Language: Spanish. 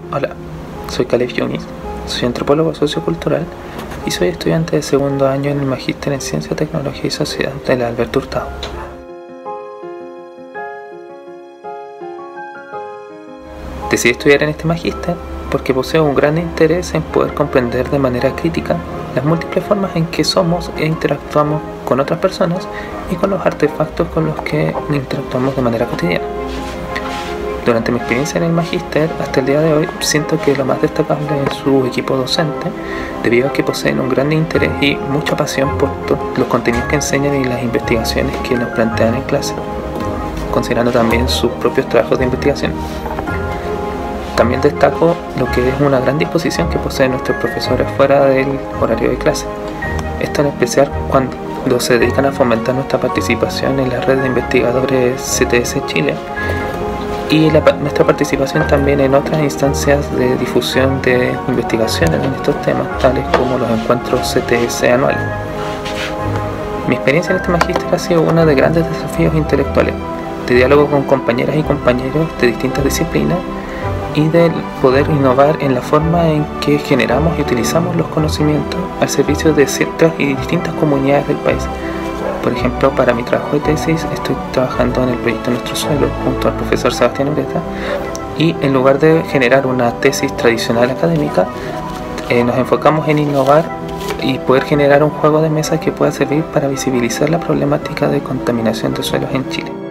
Hola, soy Caleb Yunis, soy antropólogo sociocultural y soy estudiante de segundo año en el Magíster en Ciencia, Tecnología y Sociedad de la Alberto Hurtado. Decidí estudiar en este magíster porque poseo un gran interés en poder comprender de manera crítica las múltiples formas en que somos e interactuamos con otras personas y con los artefactos con los que interactuamos de manera cotidiana. Durante mi experiencia en el magíster, hasta el día de hoy, siento que lo más destacable es su equipo docente, debido a que poseen un gran interés y mucha pasión por los contenidos que enseñan y las investigaciones que nos plantean en clase, considerando también sus propios trabajos de investigación. También destaco lo que es una gran disposición que poseen nuestros profesores fuera del horario de clase. Esto en especial cuando se dedican a fomentar nuestra participación en la red de investigadores CTS Chile y nuestra participación también en otras instancias de difusión de investigaciones en estos temas, tales como los encuentros CTS anuales. Mi experiencia en este magíster ha sido una de grandes desafíos intelectuales, de diálogo con compañeras y compañeros de distintas disciplinas y de poder innovar en la forma en que generamos y utilizamos los conocimientos al servicio de ciertas y distintas comunidades del país. Por ejemplo, para mi trabajo de tesis estoy trabajando en el proyecto Nuestro Suelo junto al profesor Sebastián Ureta, y en lugar de generar una tesis tradicional académica, nos enfocamos en innovar y poder generar un juego de mesa que pueda servir para visibilizar la problemática de contaminación de suelos en Chile.